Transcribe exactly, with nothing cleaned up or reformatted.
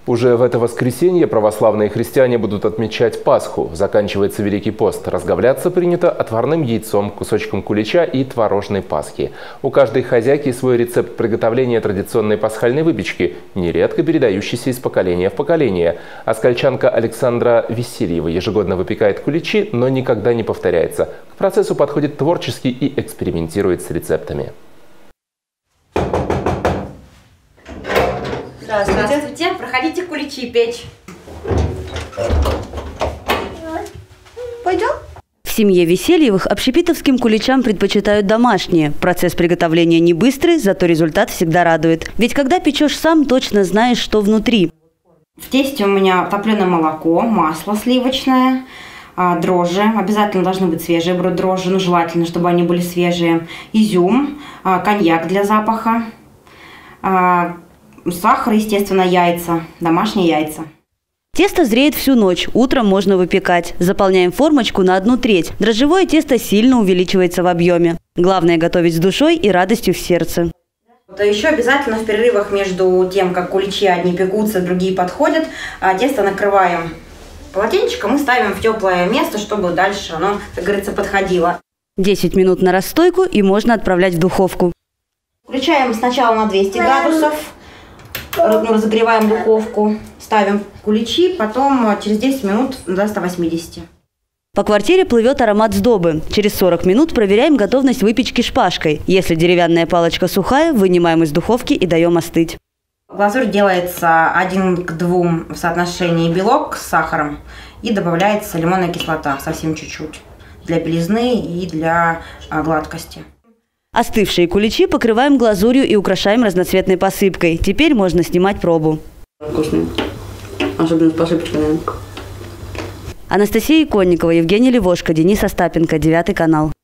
Уже в это воскресенье православные христиане будут отмечать Пасху. Заканчивается Великий пост. Разговляться принято отварным яйцом, кусочком кулича и творожной пасхи. У каждой хозяйки свой рецепт приготовления традиционной пасхальной выпечки, нередко передающийся из поколения в поколение. Оскольчанка Александра Весельева ежегодно выпекает куличи, но никогда не повторяется. К процессу подходит творчески и экспериментирует с рецептами. Здравствуйте. Здравствуйте. Проходите куличи печь. Пойдем? В семье Весельевых общепитовским куличам предпочитают домашние. Процесс приготовления не быстрый, зато результат всегда радует. Ведь когда печешь сам, точно знаешь, что внутри. В тесте у меня топленое молоко, масло сливочное, дрожжи. Обязательно должны быть свежие дрожжи, но желательно, чтобы они были свежие. Изюм, коньяк для запаха. Сахар, естественно, яйца, домашние яйца. Тесто зреет всю ночь, утром можно выпекать. Заполняем формочку на одну треть. Дрожжевое тесто сильно увеличивается в объеме. Главное готовить с душой и радостью в сердце. А еще обязательно в перерывах между тем, как куличи одни пекутся, другие подходят, тесто накрываем полотенчиком и ставим в теплое место, чтобы дальше оно, как говорится, подходило. десять минут на расстойку и можно отправлять в духовку. Включаем сначала на двести градусов. Разогреваем духовку, ставим куличи, потом через десять минут до ста восьмидесяти. По квартире плывет аромат сдобы. Через сорок минут проверяем готовность выпечки шпажкой. Если деревянная палочка сухая, вынимаем из духовки и даем остыть. Глазурь делается один к двум в соотношении белок с сахаром и добавляется лимонная кислота, совсем чуть-чуть, для белизны и для гладкости. Остывшие куличи покрываем глазурью и украшаем разноцветной посыпкой. Теперь можно снимать пробу. Вкусные. Особенно с посыпочкой, наверное. Анастасия Иконникова, Евгений Левошко, Денис Остапенко, девятый канал.